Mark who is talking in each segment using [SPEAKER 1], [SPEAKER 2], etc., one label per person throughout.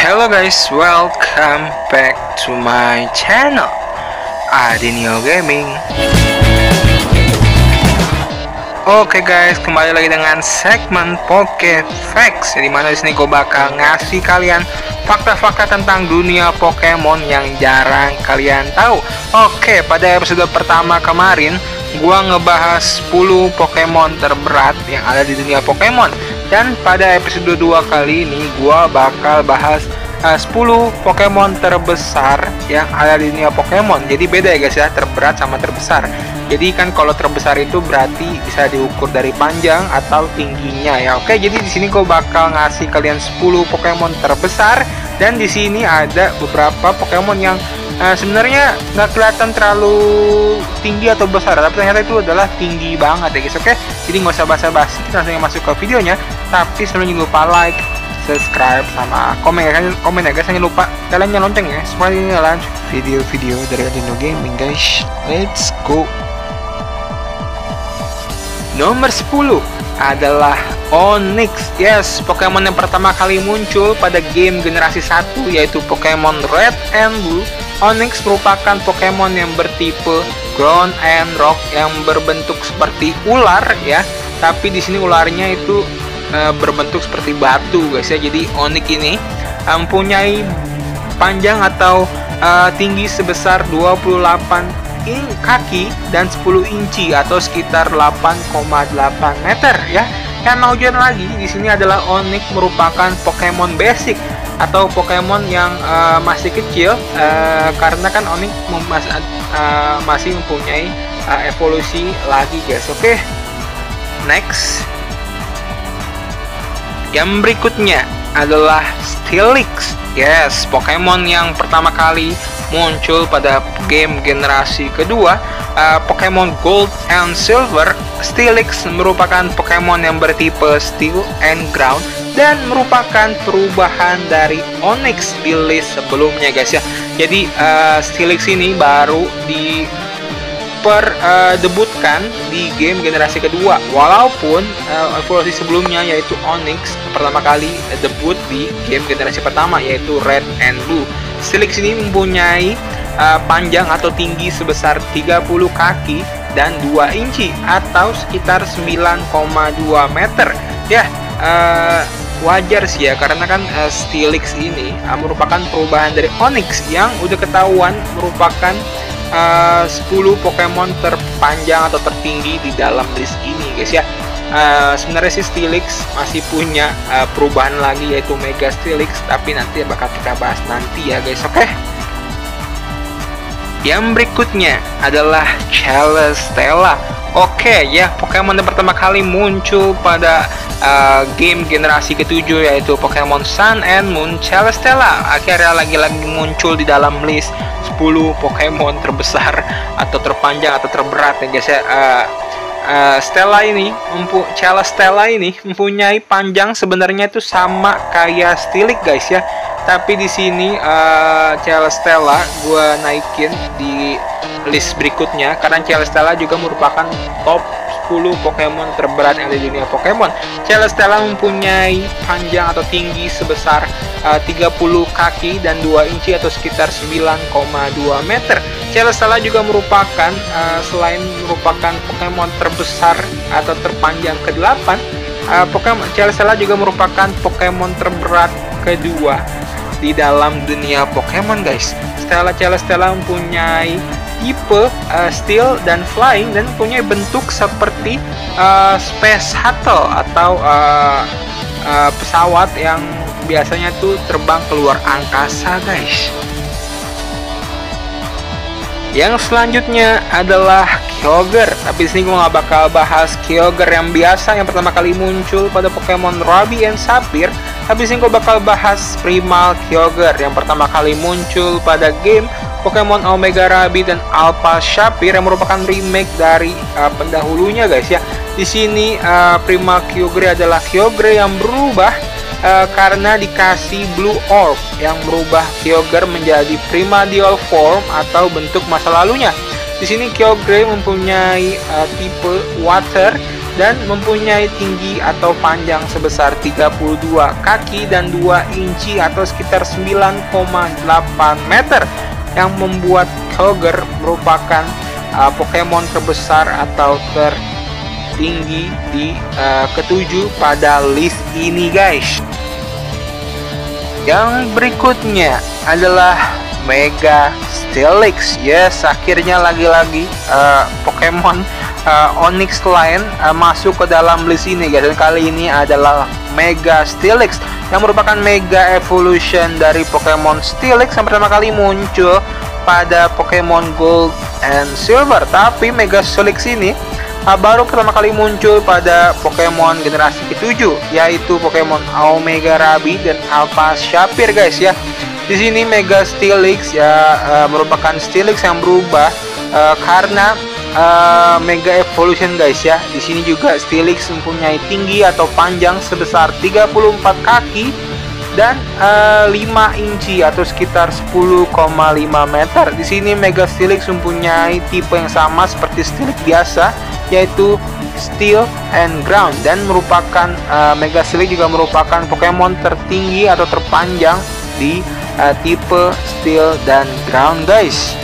[SPEAKER 1] Hello guys, welcome back to my channel Adinio Gaming. Oke guys, kembali lagi dengan segmen Poke Facts, di mana di sini gue bakal ngasih kalian fakta-fakta tentang dunia Pokemon yang jarang kalian tahu. Oke, pada episode pertama kemarin gue ngebahas 10 Pokemon terberat yang ada di dunia Pokemon. Dan pada episode 2 kali ini gue bakal bahas 10 Pokemon terbesar yang ada di dunia Pokemon. Jadi beda ya guys ya, terberat sama terbesar. Jadi kan kalau terbesar itu berarti bisa diukur dari panjang atau tingginya ya. Oke, jadi di sini gue bakal ngasih kalian 10 Pokemon terbesar, dan di sini ada beberapa Pokemon yang sebenarnya nggak kelihatan terlalu tinggi atau besar, tapi ternyata itu adalah tinggi banget ya guys. Oke, jadi nggak usah basa-basi, kita langsung masuk ke videonya. Tapi sebelumnya jangan lupa like, subscribe, sama komen ya guys. Jangan lupa kalian nyalain lonceng ya, supaya ini lanjut video-video dari Adinio Gaming guys. Let's go. Nomor 10 adalah Onix. Yes, Pokemon yang pertama kali muncul pada game generasi 1 yaitu Pokemon Red and Blue. Onix merupakan Pokemon yang bertipe Ground and Rock yang berbentuk seperti ular ya. Tapi di sini ularnya itu berbentuk seperti batu guys ya. Jadi Onix ini mempunyai panjang atau tinggi sebesar 28 kaki dan 10 inci atau sekitar 8,8 meter ya. Yang mau jual lagi di sini adalah Onix merupakan Pokemon basic atau Pokemon yang masih kecil, karena kan Onix masih mempunyai evolusi lagi guys. Oke, next. Yang berikutnya adalah Steelix. Yes, Pokemon yang pertama kali muncul pada game generasi kedua, Pokemon Gold and Silver. Steelix merupakan Pokemon yang bertipe Steel and Ground dan merupakan perubahan dari Onix di list sebelumnya guys ya. Jadi Steelix ini baru debutkan di game generasi kedua, walaupun evolusi sebelumnya yaitu Onix pertama kali debut di game generasi pertama yaitu Red and Blue. Steelix ini mempunyai panjang atau tinggi sebesar 30 kaki dan 2 inci atau sekitar 9,2 meter ya. Wajar sih ya, karena kan Steelix ini merupakan perubahan dari Onix yang udah ketahuan merupakan 10 Pokemon terpanjang atau tertinggi di dalam list ini guys ya. Sebenarnya si Steelix masih punya perubahan lagi yaitu Mega Steelix, tapi nanti bakal kita bahas nanti ya guys. Oke. Yang berikutnya adalah Celesteela. Oke ya, Pokemon yang pertama kali muncul pada game generasi ketujuh yaitu Pokemon Sun and Moon. Celesteela akhirnya lagi-lagi muncul di dalam list 10 Pokemon terbesar atau terpanjang atau terberat ya guys ya. Celesteela ini mempunyai panjang sebenarnya itu sama kayak Steelix guys ya. Tapi di sini Celesteela gue naikin di list berikutnya karena Celesteela juga merupakan top 10 Pokemon terberat yang ada di dunia Pokemon. Celesteela mempunyai panjang atau tinggi sebesar 30 kaki dan 2 inci atau sekitar 9,2 meter. Celesteela juga merupakan selain merupakan Pokemon terbesar atau terpanjang ke-8, Pokemon Celesteela juga merupakan Pokemon terberat kedua di dalam dunia Pokemon guys. Celesteela mempunyai tipe Steel dan Flying dan mempunyai bentuk seperti Space Shuttle atau pesawat yang biasanya tuh terbang keluar angkasa guys. Yang selanjutnya adalah Kyogre. Tapi di sini gue nggak bakal bahas Kyogre yang biasa yang pertama kali muncul pada Pokemon Ruby and Sapphire. Tapi di sini gue bakal bahas Primal Kyogre yang pertama kali muncul pada game Pokemon Omega Ruby dan Alpha Sapphire yang merupakan remake dari pendahulunya guys ya. Di sini Primal Kyogre adalah Kyogre yang berubah karena dikasih Blue Orb yang merubah Kyogre menjadi Primordial Form atau bentuk masa lalunya. Di sini Kyogre mempunyai tipe Water dan mempunyai tinggi atau panjang sebesar 32 kaki dan 2 inci atau sekitar 9,8 meter, yang membuat Kyogre merupakan Pokemon terbesar atau tertinggi di ketujuh pada list ini guys. Yang berikutnya adalah Mega Steelix. Yes, akhirnya lagi-lagi Pokemon Onix lain masuk ke dalam list ini guys. Dan kali ini adalah Mega Steelix, yang merupakan Mega Evolution dari Pokemon Steelix yang pertama kali muncul pada Pokemon Gold and Silver. Tapi Mega Steelix ini baru pertama kali muncul pada Pokemon generasi ke-7, yaitu Pokemon Omega Ruby dan Alpha Sapphire guys ya. Di sini Mega Steelix ya merupakan Steelix yang berubah karena Mega Evolution guys ya. Di sini juga Steelix mempunyai tinggi atau panjang sebesar 34 kaki dan 5 inci atau sekitar 10,5 meter. Di sini Mega Steelix mempunyai tipe yang sama seperti Steelix biasa, yaitu Steel and Ground, dan merupakan Mega Steelix juga merupakan Pokemon tertinggi atau terpanjang di tipe Steel dan Ground guys.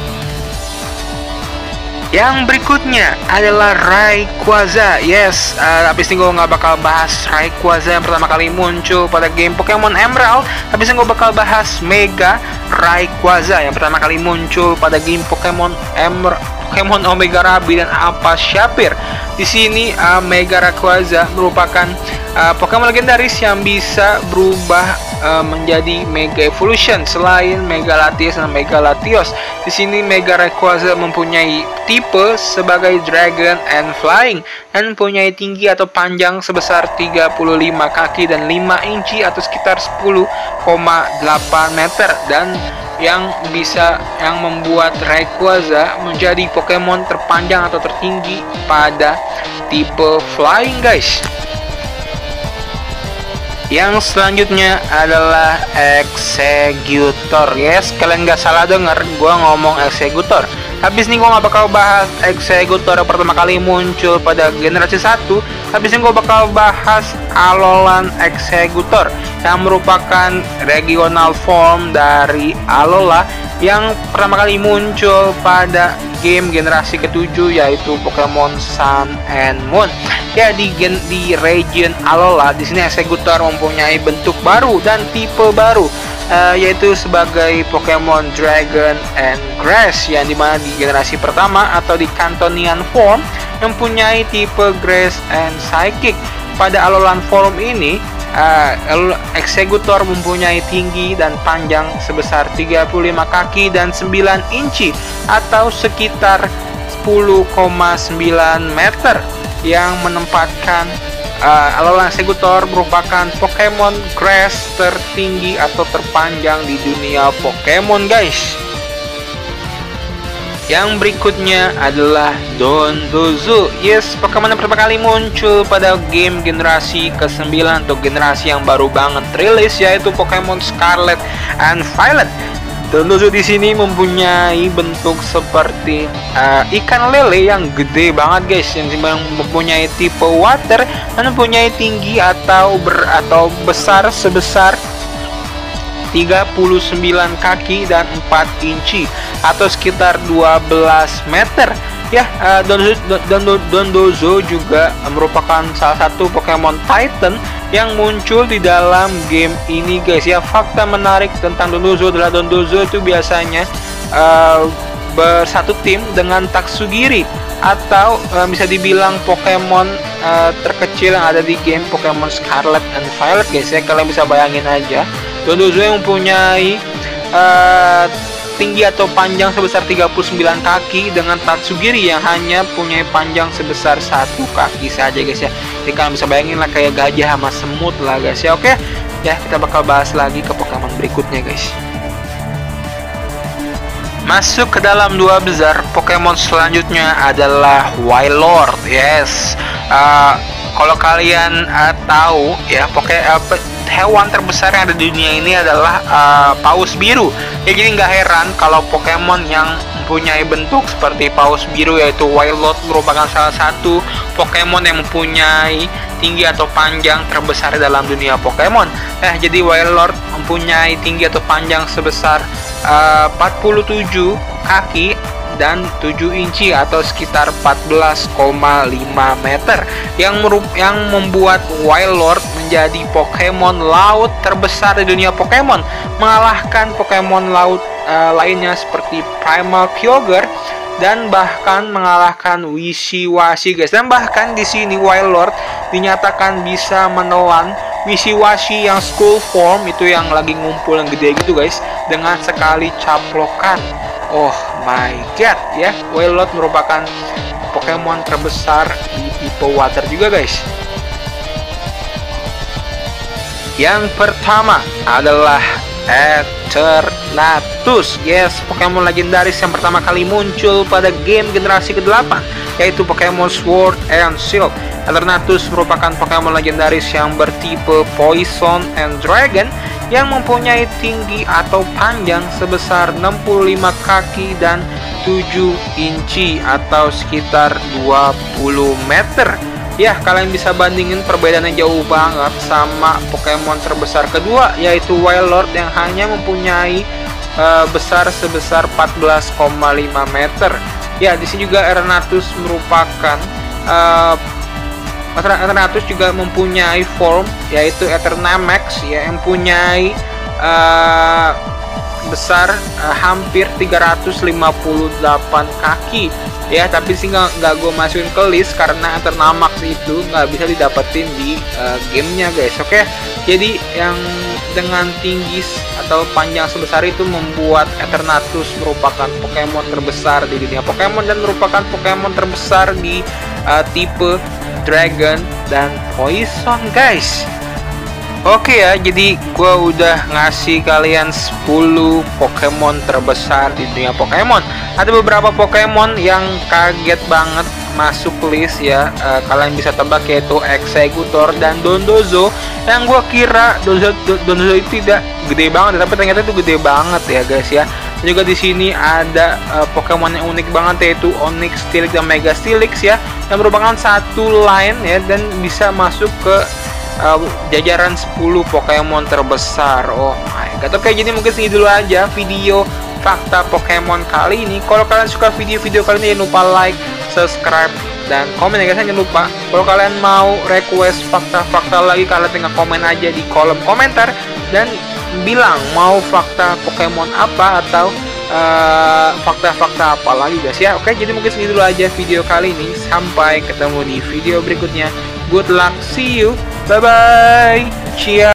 [SPEAKER 1] Yang berikutnya adalah Rayquaza. Yes, habis ini gue nggak bakal bahas Rayquaza yang pertama kali muncul pada game Pokemon Emerald. Habis ini gue bakal bahas Mega Rayquaza yang pertama kali muncul pada game Pokemon Omega Ruby dan Alpha Sapphire. Di sini Mega Rayquaza merupakan Pokemon legendaris yang bisa berubah menjadi Mega Evolution selain Mega Latios dan Mega Latios. Di sini Mega Rayquaza mempunyai tipe sebagai Dragon and Flying dan mempunyai tinggi atau panjang sebesar 35 kaki dan 5 inci atau sekitar 10,8 meter, dan yang membuat Rayquaza menjadi Pokemon terpanjang atau tertinggi pada tipe Flying guys. Yang selanjutnya adalah Exeggutor. Yes, kalian nggak salah denger, gue ngomong Exeggutor. Habis ini gue nggak bakal bahas Exeggutor yang pertama kali muncul pada generasi 1. Habis ini gue bakal bahas Alolan Exeggutor yang merupakan regional form dari Alola yang pertama kali muncul pada game generasi ke-7, yaitu Pokemon Sun and Moon. Ya, di region Alola di sini Exeggutor mempunyai bentuk baru dan tipe baru, yaitu sebagai Pokemon Dragon and Grass, yang dimana di generasi pertama atau di Cantonian form mempunyai tipe Grass and Psychic. Pada Alolan form ini Exeggutor mempunyai tinggi dan panjang sebesar 35 kaki dan 9 inci atau sekitar 10,9 meter, yang menempatkan Alolan Exeggutor merupakan Pokemon Grass tertinggi atau terpanjang di dunia Pokemon guys. Yang berikutnya adalah Dondozo. Yes, Pokemon yang pertama kali muncul pada game generasi ke-9 atau generasi yang baru banget rilis, yaitu Pokemon Scarlet and Violet. Dondozo di sini mempunyai bentuk seperti ikan lele yang gede banget guys, yang mempunyai tipe water dan mempunyai tinggi atau besar sebesar 39 kaki dan 4 inci atau sekitar 12 meter. Ya, Dondozo juga merupakan salah satu Pokemon Titan yang muncul di dalam game ini guys. Ya, fakta menarik tentang Dondozo adalah Dondozo itu biasanya bersatu tim dengan Tatsugiri, atau bisa dibilang Pokemon terkecil yang ada di game Pokemon Scarlet and Violet guys. Ya, kalian bisa bayangin aja Dondozo yang mempunyai tinggi atau panjang sebesar 39 kaki dengan Tatsugiri yang hanya punya panjang sebesar 1 kaki saja guys ya. Jadi kalian bisa bayangin lah kayak gajah sama semut lah guys ya. Oke ya, kita bakal bahas lagi ke Pokemon berikutnya guys. Masuk ke dalam 2 besar, Pokemon selanjutnya adalah Wailord. Yes, kalau kalian tahu ya, hewan terbesar yang ada di dunia ini adalah paus biru. Ya, jadi nggak heran kalau Pokemon yang mempunyai bentuk seperti paus biru, yaitu Wailord merupakan salah satu Pokemon yang mempunyai tinggi atau panjang terbesar dalam dunia Pokemon. Jadi Wailord mempunyai tinggi atau panjang sebesar 47 kaki dan 7 inci atau sekitar 14,5 meter yang membuat Wailord menjadi Pokemon laut terbesar di dunia Pokemon, mengalahkan Pokemon laut lainnya seperti Primal Kyogre dan bahkan mengalahkan Wishiwashi, guys. Dan bahkan di sini Wailord dinyatakan bisa menelan Wishiwashi yang school form, itu yang lagi ngumpul yang gede gitu, guys, dengan sekali caplokan. Oh my god, ya. Wailord merupakan Pokemon terbesar di tipe water juga, guys. Yang pertama adalah Eternatus. Yes, Pokemon legendaris yang pertama kali muncul pada game generasi ke-8, yaitu Pokemon Sword and Shield. Eternatus merupakan Pokemon legendaris yang bertipe Poison and Dragon yang mempunyai tinggi atau panjang sebesar 65 kaki dan 7 inci atau sekitar 20 meter. Ya, kalian bisa bandingin perbedaannya jauh banget sama Pokemon terbesar kedua, yaitu Wailord yang hanya mempunyai besar sebesar 14,5 meter. Ya, di sini juga Eternatus merupakan Eternatus juga mempunyai form, yaitu Eternamax, ya, yang mempunyai besar hampir 358 kaki. Ya, tapi sih nggak gue masukin ke list karena Eternamax itu nggak bisa didapetin di gamenya, guys. Oke, jadi yang dengan tinggi atau panjang sebesar itu membuat Eternatus merupakan Pokemon terbesar di dunia Pokemon dan merupakan Pokemon terbesar di tipe Dragon dan Poison, guys. Oke ya, jadi gue udah ngasih kalian 10 Pokemon terbesar di dunia Pokemon. Ada beberapa Pokemon yang kaget banget masuk list ya. Kalian bisa tebak, yaitu Exeggutor dan Dondozo. Yang gue kira Dondozo itu tidak gede banget, tapi ternyata itu gede banget ya, guys ya. Dan juga di sini ada Pokemon yang unik banget, yaitu Onix, Steelix, dan Mega Steelix ya, yang merupakan satu line ya dan bisa masuk ke jajaran 10 Pokemon terbesar. Oh my god. Oke, jadi mungkin segini dulu aja video fakta Pokemon kali ini. Kalau kalian suka video-video kali ini, jangan lupa like, subscribe, dan komen ya, guys. Jangan lupa kalau kalian mau request fakta-fakta lagi, kalian tinggal komen aja di kolom komentar dan bilang mau fakta Pokemon apa atau fakta-fakta apa lagi, guys ya. Oke, jadi mungkin segini dulu aja video kali ini. Sampai ketemu di video berikutnya. Good luck, see you, bye bye, cheers.